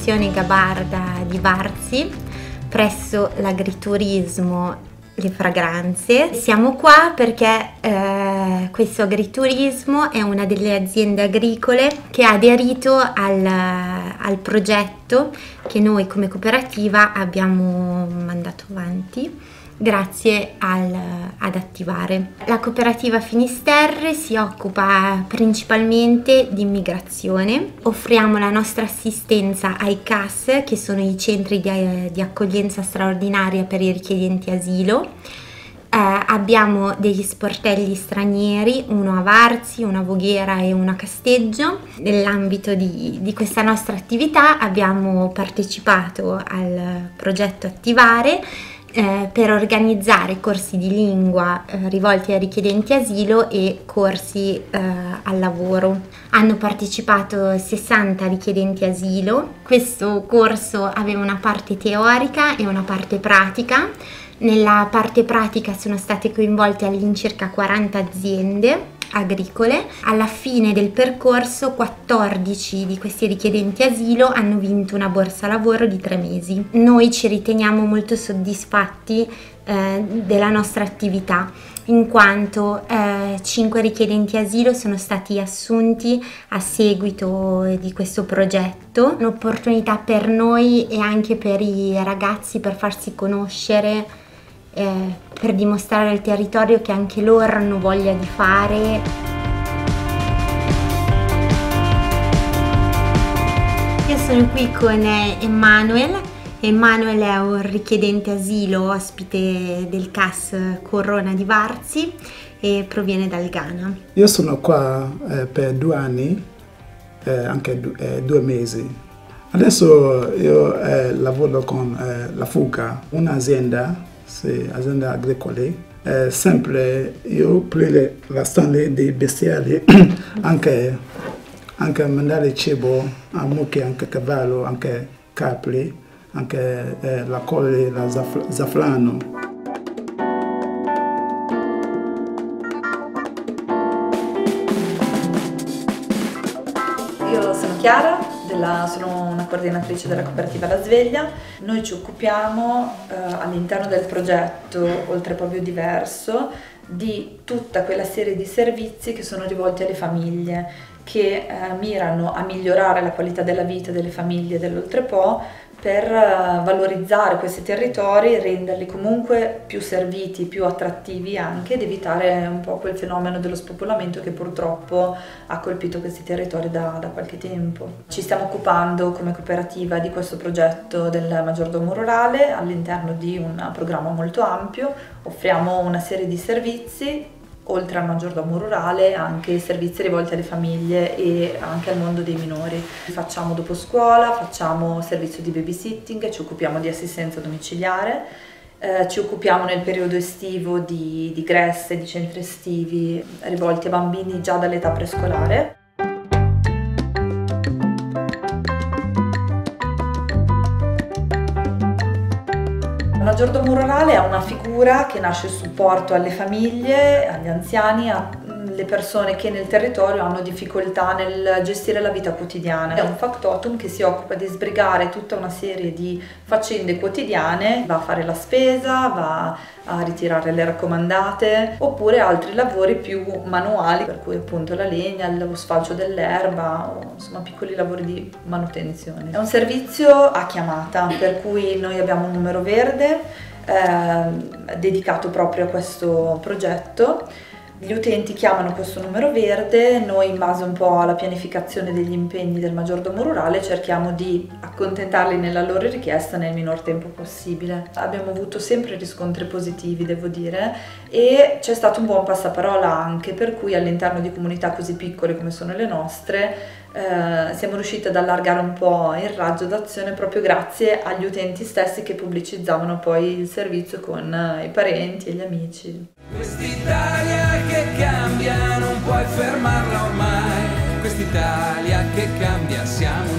Fondazione Gabarda di Varzi presso l'agriturismo Le Fragranze. Siamo qua perché questo agriturismo è una delle aziende agricole che ha aderito al progetto che noi come cooperativa abbiamo mandato avanti grazie ad Attivare. La cooperativa Finisterre si occupa principalmente di immigrazione. Offriamo la nostra assistenza ai CAS, che sono i centri di accoglienza straordinaria per i richiedenti asilo. Abbiamo degli sportelli stranieri, uno a Varzi, uno a Voghera e uno a Casteggio. Nell'ambito di questa nostra attività abbiamo partecipato al progetto Attivare per organizzare corsi di lingua rivolti ai richiedenti asilo e corsi al lavoro. Hanno partecipato 60 richiedenti asilo. Questo corso aveva una parte teorica e una parte pratica. Nella parte pratica sono state coinvolte all'incirca 40 aziende agricole. Alla fine del percorso 14 di questi richiedenti asilo hanno vinto una borsa lavoro di 3 mesi. Noi ci riteniamo molto soddisfatti della nostra attività, in quanto 5 richiedenti asilo sono stati assunti a seguito di questo progetto. Un'opportunità per noi e anche per i ragazzi per farsi conoscere, per dimostrare al territorio che anche loro hanno voglia di fare. Io sono qui con Emanuel. Emanuel è un richiedente asilo ospite del CAS Corona di Varzi e proviene dal Ghana. Io sono qua per 2 anni, anche 2 mesi. Adesso io lavoro con la Fuga, un'azienda aziende agricole. Sempre io prendo la stanza dei bestiali, anche mandare cibo a mucche, anche cavallo, anche capri, anche la colle, la zafrano. Io sono Chiara, sono una coordinatrice della cooperativa La Sveglia. Noi ci occupiamo all'interno del progetto Oltre Proprio Diverso di tutta quella serie di servizi che sono rivolti alle famiglie, che mirano a migliorare la qualità della vita delle famiglie dell'Oltrepo per valorizzare questi territori e renderli comunque più serviti, più attrattivi anche, ed evitare un po' quel fenomeno dello spopolamento che purtroppo ha colpito questi territori da qualche tempo. Ci stiamo occupando come cooperativa di questo progetto del maggiordomo rurale all'interno di un programma molto ampio. Offriamo una serie di servizi, oltre al maggiordomo rurale, anche servizi rivolti alle famiglie e anche al mondo dei minori. Facciamo dopo scuola, facciamo servizio di babysitting, ci occupiamo di assistenza domiciliare, ci occupiamo nel periodo estivo di gresste, di centri estivi rivolti a bambini già dall'età prescolare. Il maggiordomo rurale è una figura che nasce a supporto alle famiglie, agli anziani, alle persone che nel territorio hanno difficoltà nel gestire la vita quotidiana. È un factotum che si occupa di sbrigare tutta una serie di faccende quotidiane, va a fare la spesa, va a ritirare le raccomandate, oppure altri lavori più manuali, per cui appunto la legna, lo sfalcio dell'erba, o insomma piccoli lavori di manutenzione. È un servizio a chiamata, per cui noi abbiamo un numero verde dedicato proprio a questo progetto. Gli utenti chiamano questo numero verde, noi in base un po' alla pianificazione degli impegni del maggiordomo rurale cerchiamo di accontentarli nella loro richiesta nel minor tempo possibile. Abbiamo avuto sempre riscontri positivi, devo dire, e c'è stato un buon passaparola anche, per cui all'interno di comunità così piccole come sono le nostre siamo riusciti ad allargare un po' il raggio d'azione proprio grazie agli utenti stessi che pubblicizzavano poi il servizio con i parenti e gli amici. Quest'Italia che cambia non puoi fermarla ormai, quest'Italia che cambia siamo